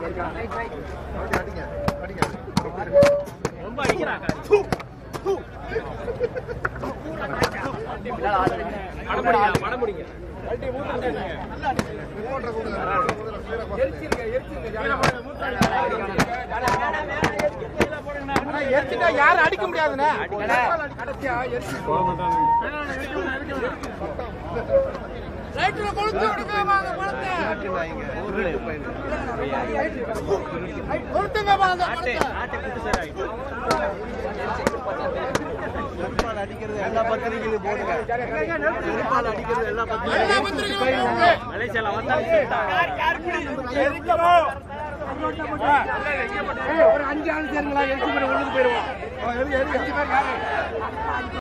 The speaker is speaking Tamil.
யாரும் அடிக்க முடியாதுண்ணே. அடிக்கிறது எல்லா பத்திரிகையிலும் போடுங்க. அடிக்கிறது எல்லா பத்திரிகையிலும் மலேசியால ஒரு 5 ஆள் சேருங்களா? 8 பேர் ஒழுங்கு போயிருவோம்.